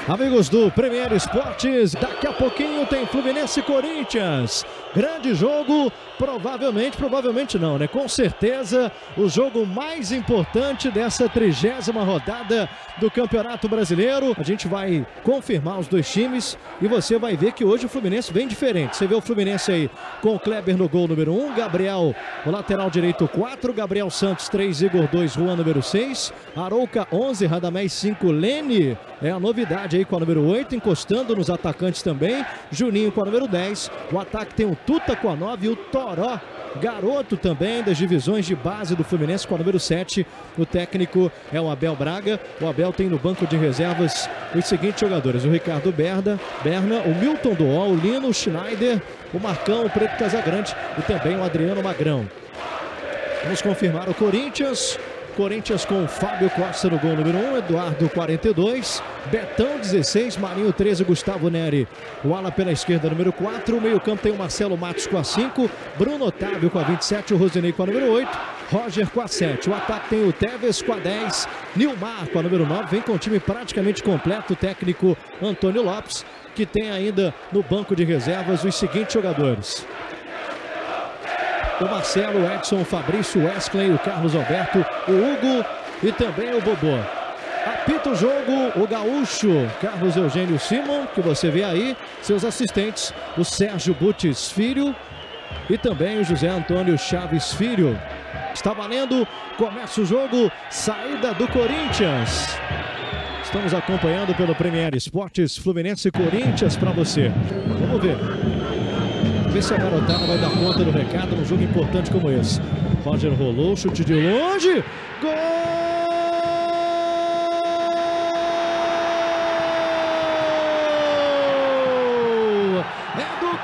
Amigos do Premier Esportes, daqui a pouquinho tem Fluminense e Corinthians. Grande jogo, provavelmente não, né? Com certeza, o jogo mais importante dessa 30ª rodada do Campeonato Brasileiro. A gente vai confirmar os dois times e você vai ver que hoje o Fluminense vem diferente. Você vê o Fluminense aí com o Kleber no gol número 1, Gabriel, o lateral direito 4, Gabriel Santos 3, Igor 2, Juan número 6, Arouca 11, Radamés 5, Lene é a novidade aí com a número 8, encostando nos atacantes também, Juninho com a número 10, o ataque tem o Tuta com a 9 e o Toró, garoto também das divisões de base do Fluminense com a número 7, o técnico é o Abel Braga. O Abel tem no banco de reservas os seguintes jogadores: o Ricardo Berna, o Milton Dool, o Lino, o Schneider, o Marcão, o Preto Casagrande e também o Adriano Magrão. Vamos confirmar o Corinthians com o Fábio Costa no gol número 1, Eduardo 42, Betão 16, Marinho 13, Gustavo Neri, o ala pela esquerda número 4, o meio campo tem o Marcelo Matos com a 5, Bruno Otávio com a 27, o Rosinei com a número 8, Roger com a 7, o ataque tem o Tevez com a 10, Nilmar com a número 9, vem com o time praticamente completo, o técnico Antônio Lopes, que tem ainda no banco de reservas os seguintes jogadores: o Marcelo, o Edson, o Fabrício, o Wesley, o Carlos Alberto, o Hugo e também o Bobô. Apita o jogo o gaúcho Carlos Eugênio Simon, que você vê aí, seus assistentes, o Sérgio Butes Filho e também o José Antônio Chaves Filho. Está valendo, começa o jogo, saída do Corinthians. Estamos acompanhando pelo Premier Esportes, Fluminense e Corinthians para você. Vamos ver. Ver se a garotada vai dar conta do recado num jogo importante como esse. Roger rolou, chute de longe. Gol! É do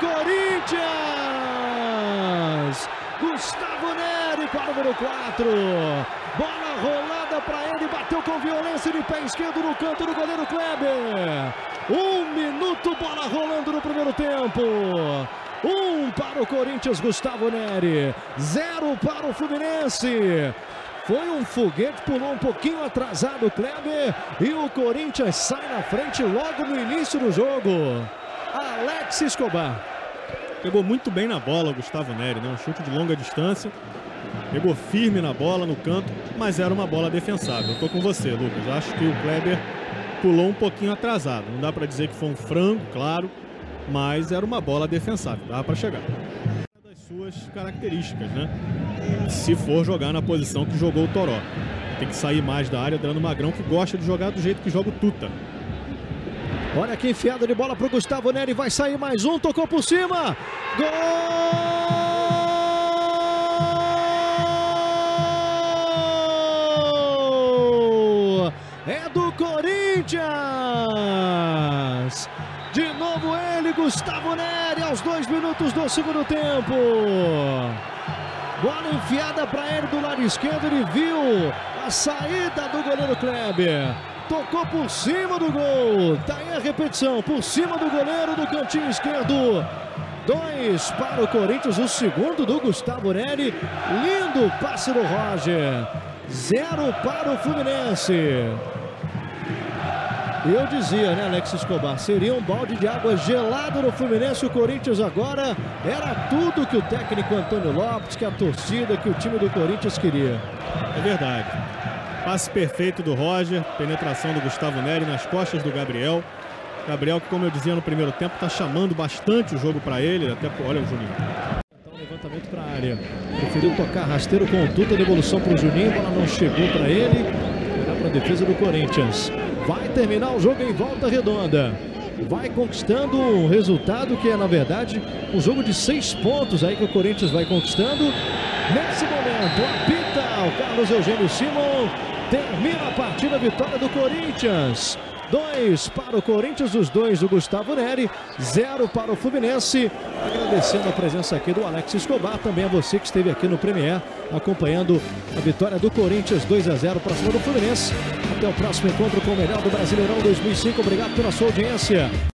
Corinthians! Gustavo Neri com a número 4. Bola rolada para ele, bateu com violência de pé esquerdo no canto do goleiro Kleber. 1 minuto, bola rolando no primeiro tempo. 1 para o Corinthians, Gustavo Neri, 0 para o Fluminense. Foi um foguete, pulou um pouquinho atrasado o Kleber e o Corinthians sai na frente logo no início do jogo. Alex Escobar. Pegou muito bem na bola o Gustavo Neri, né? Um chute de longa distância. Pegou firme na bola, no canto, mas era uma bola defensável. Eu tô com você, Lucas. Acho que o Kleber pulou um pouquinho atrasado. Não dá para dizer que foi um frango, claro, mas era uma bola defensável, dá para chegar. Das suas características, né? Se for jogar na posição que jogou o Toró, tem que sair mais da área, dando Magrão, que gosta de jogar do jeito que joga o Tuta. Olha que enfiada de bola para o Gustavo Neri, vai sair mais um, tocou por cima, gol! É do Corinthians! De novo ele, Gustavo Neri, aos 2 minutos do segundo tempo. Bola enfiada para ele do lado esquerdo, ele viu a saída do goleiro Kleber. Tocou por cima do gol. Tá aí a repetição, por cima do goleiro do cantinho esquerdo. 2 para o Corinthians, o segundo do Gustavo Neri. Lindo passe do Roger. 0 para o Fluminense. Eu dizia, né, Alex Escobar, seria um balde de água gelado no Fluminense. O Corinthians agora era tudo que o técnico Antônio Lopes, que a torcida, que o time do Corinthians queria. É verdade. Passe perfeito do Roger, penetração do Gustavo Neri nas costas do Gabriel. Gabriel, que, como eu dizia no primeiro tempo, está chamando bastante o jogo para ele. Até, olha o Juninho. Então, levantamento para a área. Preferiu tocar rasteiro com o Tuta, devolução para o Juninho. A bola não chegou para ele. Vai para a defesa do Corinthians. Vai terminar o jogo em volta redonda. Vai conquistando um resultado que é, na verdade, um jogo de 6 pontos aí que o Corinthians vai conquistando. Nesse momento, apita o Carlos Eugênio Simon. Termina a partida, vitória do Corinthians. 2 para o Corinthians, os 2 do Gustavo Neri, 0 para o Fluminense. Agradecendo a presença aqui do Alex Escobar, também a você que esteve aqui no Premier, acompanhando a vitória do Corinthians, 2-0 para cima do Fluminense. Até o próximo encontro com o melhor do Brasileirão 2005. Obrigado pela sua audiência.